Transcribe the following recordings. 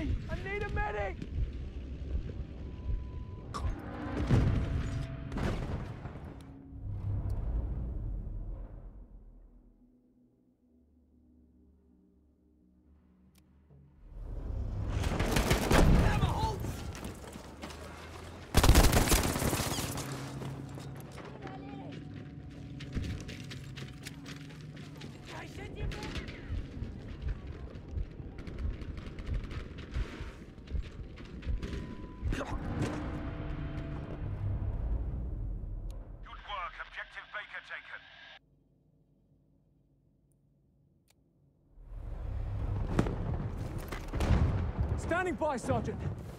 me! I need a medic! Standing by, Sergeant!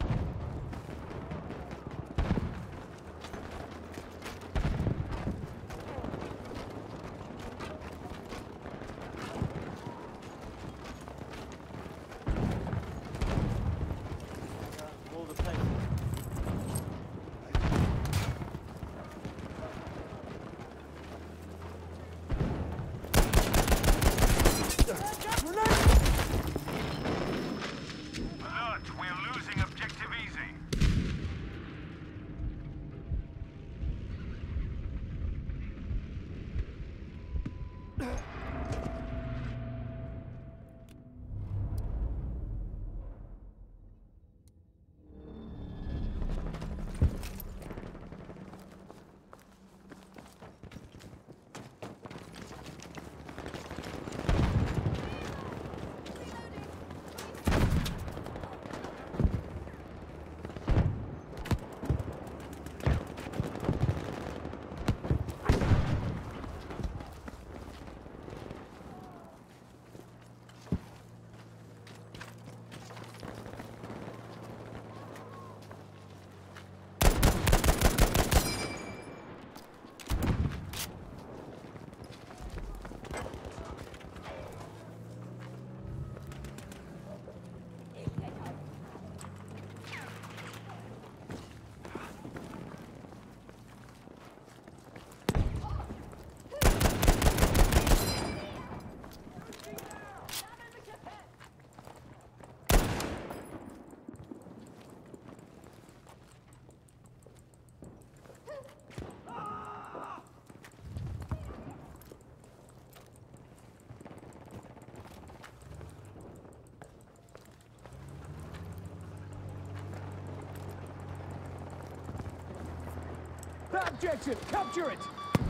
That objective! Capture it!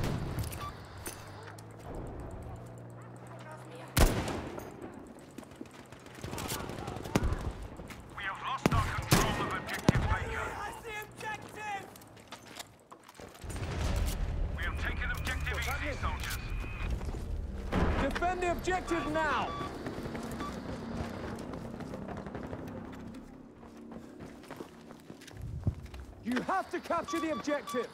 We have lost our control of objective Baker. That's the objective! We have taken objective easy, soldiers. Defend the objective now! You have to capture the objective!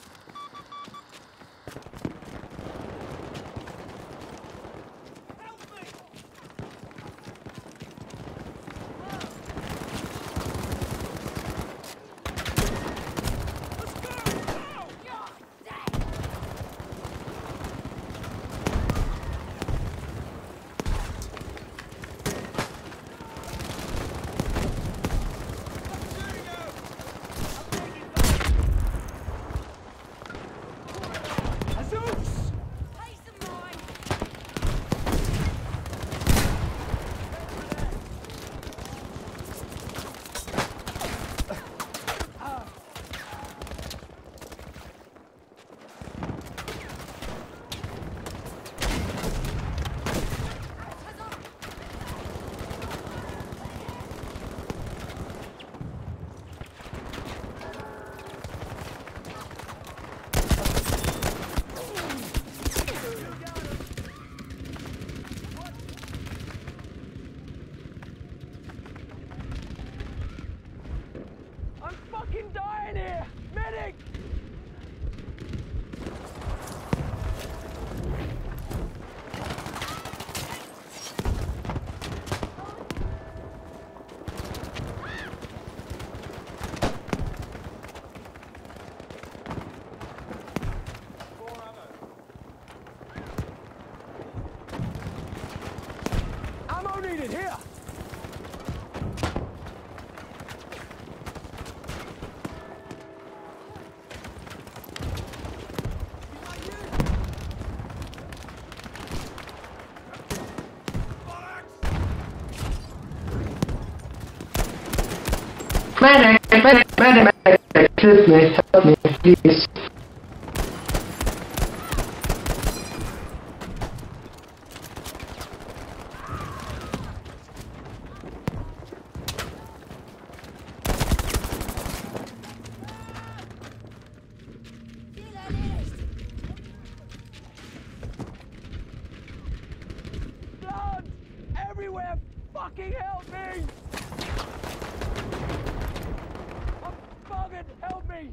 Medic, help me, please. Blood! Everywhere! Fucking help me! I'm bugging! Help me!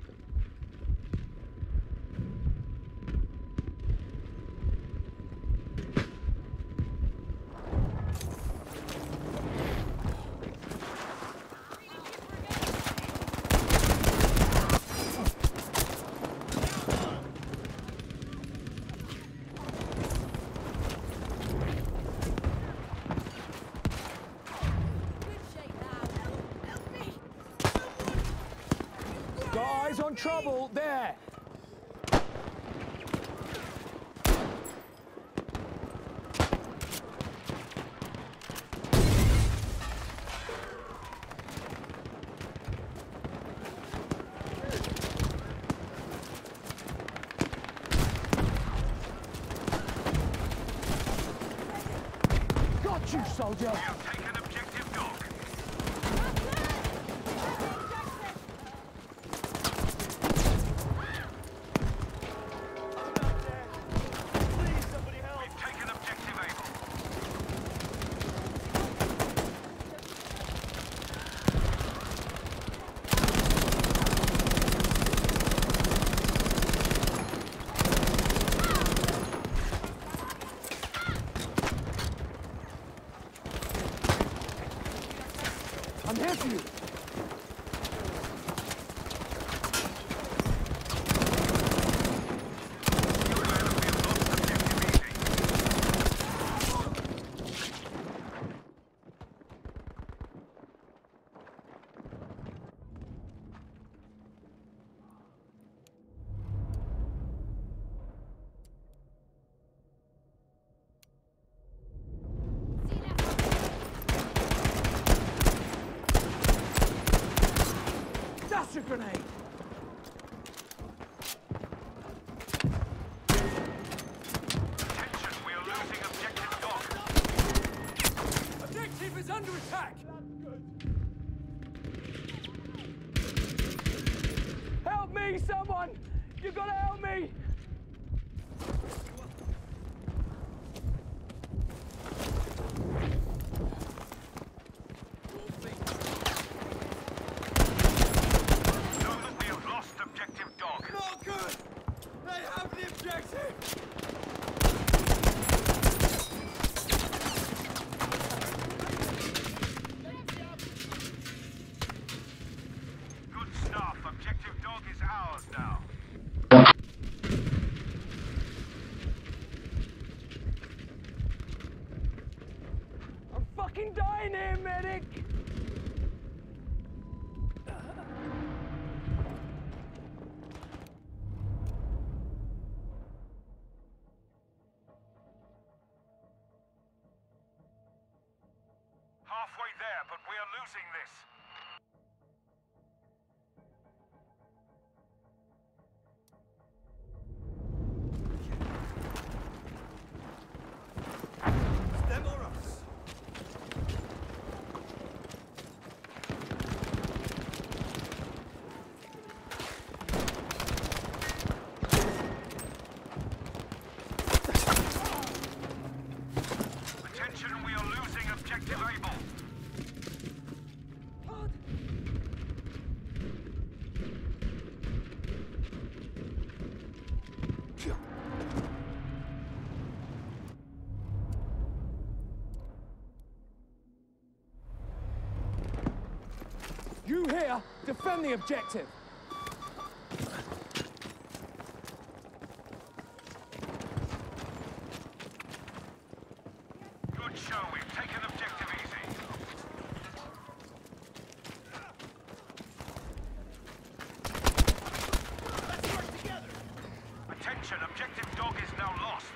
Got eyes on trouble! There! Got you, soldier! We have taken objective dog. We've taken objective Able. I'm here for you! That's a grenade! Attention, we are losing objective dog. Objective is under attack! Help me, someone! You gotta help me! Know that we have lost objective dog. Not good! They have the objective! Good stuff. Objective dog is ours now. I'm fucking dying here, medic! Halfway there, but we are losing this. Them or us? Attention, we are losing objective Able. You here, defend the objective! Good show. We've taken objective easy. Let's work together! Attention, objective dog is now lost.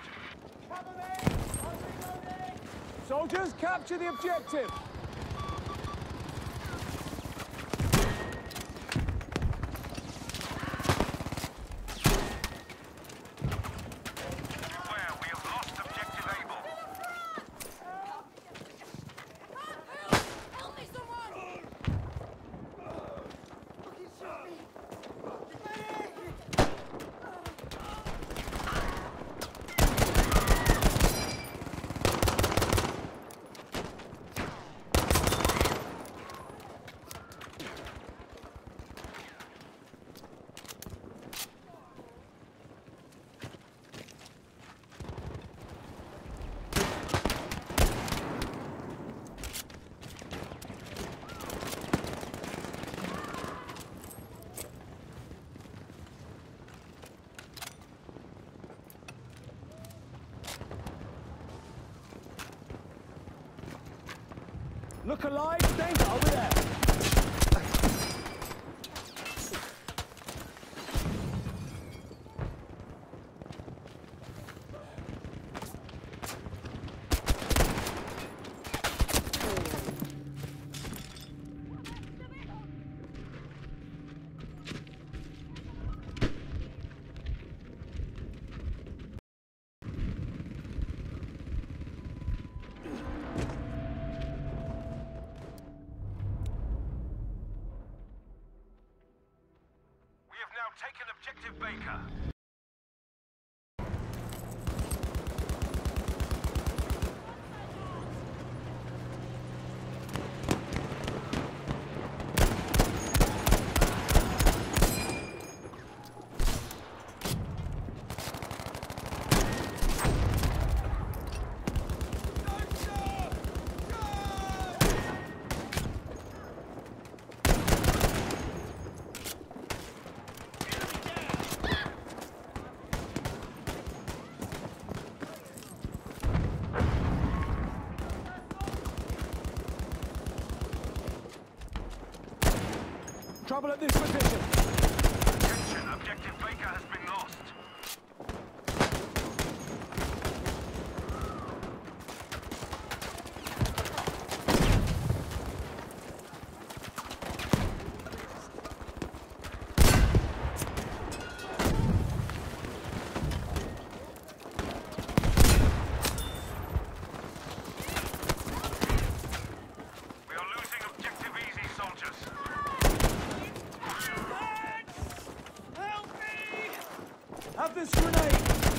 Soldiers, capture the objective! Look alive, danger over there. Taken objective Baker. Trouble at this position. Attention, objective Baker has been lost. We are losing objective easy, soldiers. Have this grenade!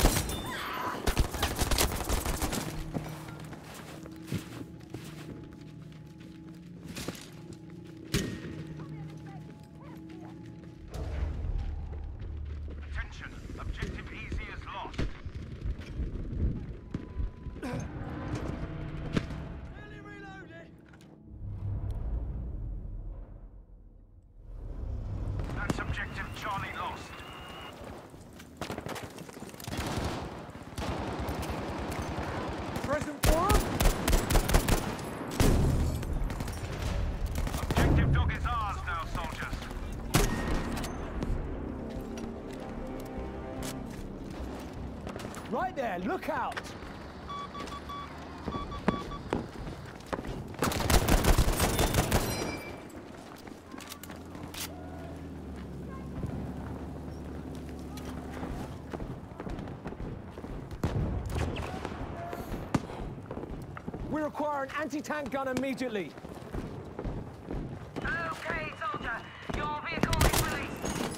Attention, objective easy is lost. Nearly reloaded! That's objective Charlie lost. Present for him? Objective dog is ours now, soldiers. Right there, look out! We require an anti-tank gun immediately. Okay, soldier. Your vehicle is released.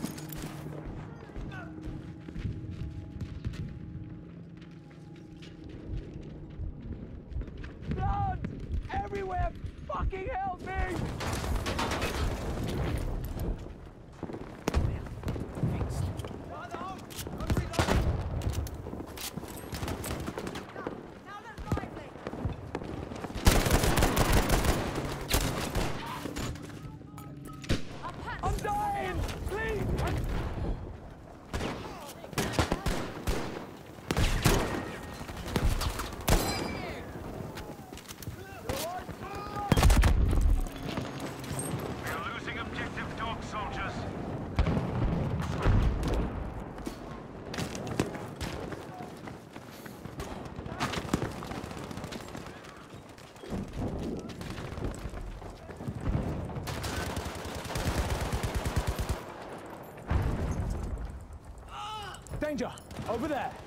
Blood! Everywhere! Fucking help me! I'm dying! Please! We are losing objective dog, soldiers. Danger! Over there!